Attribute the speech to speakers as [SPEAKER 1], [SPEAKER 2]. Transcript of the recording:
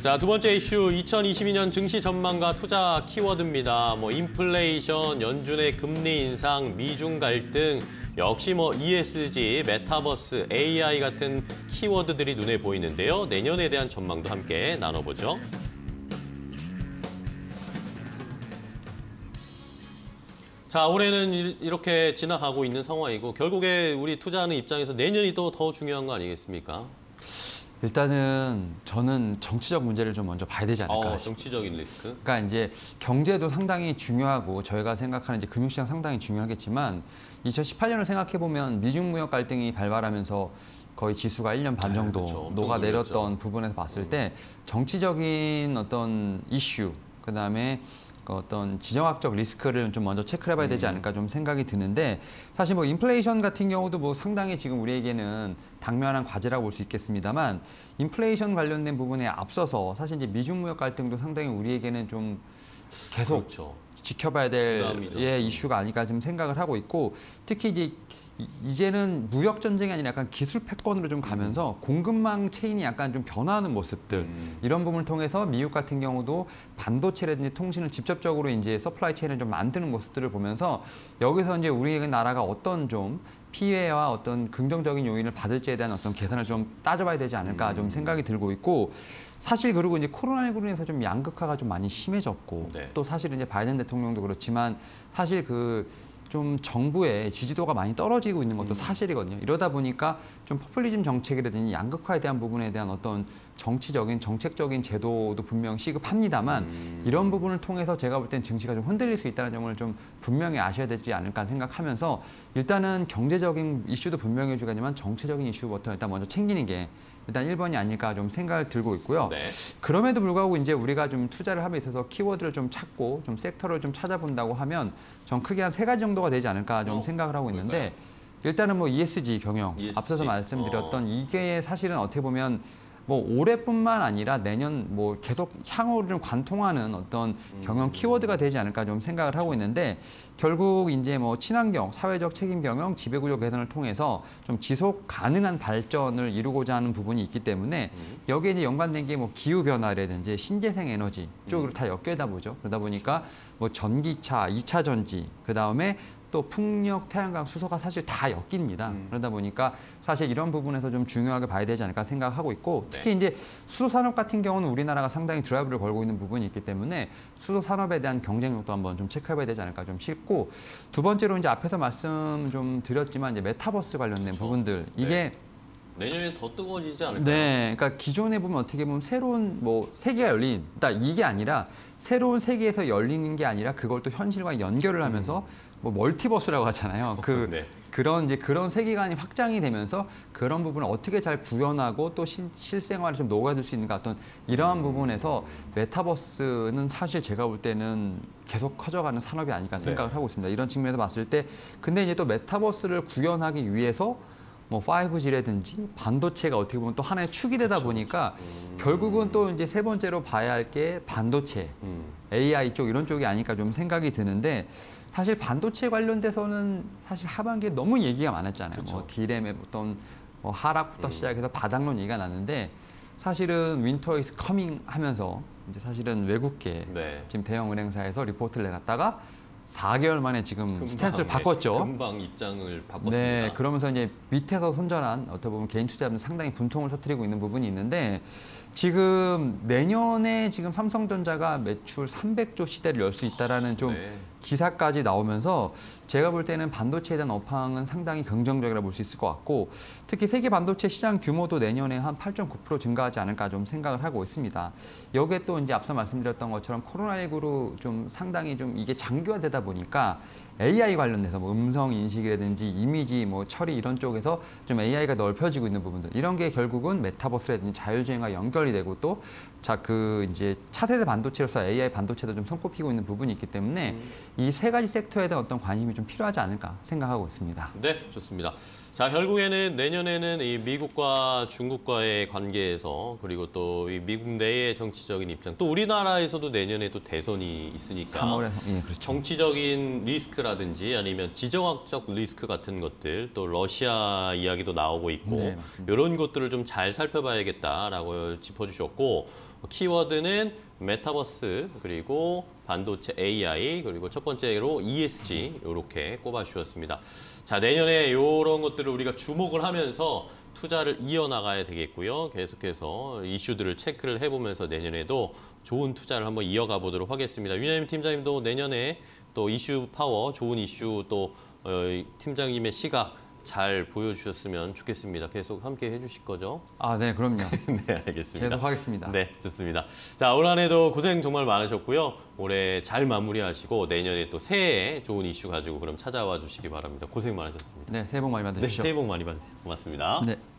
[SPEAKER 1] 자, 두 번째 이슈 2022년 증시 전망과 투자 키워드입니다. 인플레이션, 연준의 금리 인상, 미중 갈등, 역시 ESG, 메타버스, AI 같은 키워드들이 눈에 보이는데요. 내년에 대한 전망도 함께 나눠보죠. 자, 올해는 이렇게 지나가고 있는 상황이고 결국에 우리 투자하는 입장에서 내년이 또 더 중요한 거 아니겠습니까?
[SPEAKER 2] 일단은 저는 정치적 문제를 좀 먼저 봐야 되지 않을까 싶어요.
[SPEAKER 1] 정치적인 리스크?
[SPEAKER 2] 그러니까 이제 경제도 상당히 중요하고 저희가 생각하는 이제 금융시장 상당히 중요하겠지만 2018년을 생각해 보면 미중 무역 갈등이 발발하면서 거의 지수가 1년 반 정도
[SPEAKER 1] 그렇죠.
[SPEAKER 2] 녹아내렸던 부분에서 봤을 때 정치적인 어떤 이슈, 그다음에 어떤 지정학적 리스크를 좀 먼저 체크를 해봐야 되지 않을까 좀 생각이 드는데, 사실 인플레이션 같은 경우도 상당히 지금 우리에게는 당면한 과제라고 볼 수 있겠습니다만, 인플레이션 관련된 부분에 앞서서 사실 이제 미중 무역 갈등도 상당히 우리에게는 좀 계속
[SPEAKER 1] 그렇죠.
[SPEAKER 2] 지켜봐야 될 이슈가 아닐까 좀 생각을 하고 있고, 특히 이제는 무역 전쟁이 아니라 약간 기술 패권으로 좀 가면서 공급망 체인이 약간 좀 변화하는 모습들, 이런 부분을 통해서 미국 같은 경우도 반도체라든지 통신을 직접적으로 이제 서플라이 체인을 좀 만드는 모습들을 보면서 여기서 이제 우리 나라가 어떤 좀 피해와 어떤 긍정적인 요인을 받을지에 대한 어떤 계산을 좀 따져봐야 되지 않을까 좀 생각이 들고 있고, 사실 그리고 이제 코로나19로 인해서 좀 양극화가 좀 많이 심해졌고, 또 사실 이제 바이든 대통령도 그렇지만 사실 좀 정부의 지지도가 많이 떨어지고 있는 것도 사실이거든요. 이러다 보니까 좀 포퓰리즘 정책이라든지 양극화에 대한 부분에 대한 어떤 정치적인, 정책적인 제도도 분명 시급합니다만, 이런 부분을 통해서 제가 볼 땐 증시가 좀 흔들릴 수 있다는 점을 좀 분명히 아셔야 되지 않을까 생각하면서, 일단은 경제적인 이슈도 분명히 해주겠지만 정치적인 이슈부터 일단 먼저 챙기는 게 일단 1번이 아닐까 좀 생각을 들고 있고요.
[SPEAKER 1] 네.
[SPEAKER 2] 그럼에도 불구하고 이제 우리가 좀 투자를 함에 있어서 키워드를 좀 찾고 좀 섹터를 좀 찾아본다고 하면 전 크게 한 3가지 정도가 되지 않을까 좀 생각을 하고 있는데, 일단은 ESG 경영, 앞서서 말씀드렸던 이게 사실은 어떻게 보면 올해뿐만 아니라 내년 계속 향후를 좀 관통하는 어떤 경영 키워드가 되지 않을까 좀 생각을 하고 있는데, 결국 이제 친환경, 사회적 책임 경영, 지배구조 개선을 통해서 좀 지속 가능한 발전을 이루고자 하는 부분이 있기 때문에 여기에 이제 연관된 게 기후 변화라든지 신재생 에너지 쪽으로 다 엮여다 보죠. 그러다 보니까 전기차, 2차 전지, 그다음에 또 풍력, 태양광, 수소가 사실 다 엮입니다. 그러다 보니까 사실 이런 부분에서 좀 중요하게 봐야 되지 않을까 생각하고 있고, 특히 이제 수소 산업 같은 경우는 우리나라가 상당히 드라이브를 걸고 있는 부분이 있기 때문에 수소 산업에 대한 경쟁력도 한번 좀 체크해봐야 되지 않을까 좀 싶고, 두 번째로 이제 앞에서 말씀 좀 드렸지만 이제 메타버스 관련된 부분들, 이게
[SPEAKER 1] 내년에 더 뜨거워지지 않을까요?
[SPEAKER 2] 네, 그러니까 기존에 보면 어떻게 보면 새로운 세계가 열린, 그러니까 이게 아니라 새로운 세계에서 열리는 게 아니라 그걸 또 현실과 연결을 하면서 멀티버스라고 하잖아요. 그런 세계관이 확장이 되면서 그런 부분을 어떻게 잘 구현하고 또 실생활에 좀 녹아들 수 있는가, 어떤 이러한 부분에서 메타버스는 사실 제가 볼 때는 계속 커져가는 산업이 아닐까 생각을 하고 있습니다. 이런 측면에서 봤을 때, 근데 이제 또 메타버스를 구현하기 위해서 5G라든지 반도체가 어떻게 보면 또 하나의 축이 되다 보니까 결국은 또 이제 세 번째로 봐야 할 게 반도체, AI 쪽 이런 쪽이 아닐까 좀 생각이 드는데, 사실 반도체 관련돼서는 사실 하반기에 너무 얘기가 많았잖아요. D램의 어떤 하락부터 시작해서 바닥론 얘기가 났는데, 사실은 윈터 이즈 커밍 하면서 이제 사실은 외국계 지금 대형 은행사에서 리포트를 내놨다가 4개월 만에 지금 스탠스를 바꿨죠.
[SPEAKER 1] 금방 입장을 바꿨습니다.
[SPEAKER 2] 네, 그러면서 이제 밑에서 손절한 어떻게 보면 개인 투자자는 상당히 분통을 터뜨리고 있는 부분이 있는데, 지금 내년에 지금 삼성전자가 매출 300조 시대를 열 수 있다라는 좀 기사까지 나오면서 제가 볼 때는 반도체에 대한 업황은 상당히 긍정적이라고 볼 수 있을 것 같고, 특히 세계 반도체 시장 규모도 내년에 한 8.9% 증가하지 않을까 좀 생각을 하고 있습니다. 여기에 또 이제 앞서 말씀드렸던 것처럼 코로나19로 좀 상당히 좀 이게 장기화되다 보니까 AI 관련돼서 음성 인식이라든지 이미지 처리 이런 쪽에서 좀 AI가 넓혀지고 있는 부분들, 이런 게 결국은 메타버스라든지 자율주행과 연결이 되고 또 이제 차세대 반도체로서 AI 반도체도 좀 손꼽히고 있는 부분이 있기 때문에 이 3가지 섹터에 대한 어떤 관심이 좀 필요하지 않을까 생각하고 있습니다.
[SPEAKER 1] 네, 좋습니다. 자, 결국에는 내년에는 이 미국과 중국과의 관계에서 그리고 또 이 미국 내의 정치적인 입장, 또 우리나라에서도 내년에 또 대선이 있으니까
[SPEAKER 2] 3월에 예, 그렇죠.
[SPEAKER 1] 정치적인 리스크라든지 아니면 지정학적 리스크 같은 것들, 또 러시아 이야기도 나오고 있고
[SPEAKER 2] 네, 맞습니다.
[SPEAKER 1] 이런 것들을 좀 잘 살펴봐야겠다라고 짚어주셨고, 키워드는 메타버스 그리고 반도체 AI 그리고 첫 번째로 ESG 이렇게 꼽아주셨습니다. 자, 내년에 이런 것들을 우리가 주목을 하면서 투자를 이어나가야 되겠고요. 계속해서 이슈들을 체크를 해보면서 내년에도 좋은 투자를 한번 이어가 보도록 하겠습니다. 윤여임 팀장님도 내년에 또 이슈 파워, 좋은 이슈 또 팀장님의 시각 잘 보여주셨으면 좋겠습니다. 계속 함께 해주실 거죠?
[SPEAKER 2] 아, 네, 그럼요.
[SPEAKER 1] 네, 알겠습니다.
[SPEAKER 2] 계속 하겠습니다.
[SPEAKER 1] 네, 좋습니다. 자, 올 한 해도 고생 정말 많으셨고요. 올해 잘 마무리하시고 내년에 또 새해에 좋은 이슈 가지고 그럼 찾아와 주시기 바랍니다. 고생 많으셨습니다.
[SPEAKER 2] 네, 새해 복 많이
[SPEAKER 1] 네,
[SPEAKER 2] 받으십시오.
[SPEAKER 1] 새해 복 많이 받으세요. 고맙습니다.
[SPEAKER 2] 네.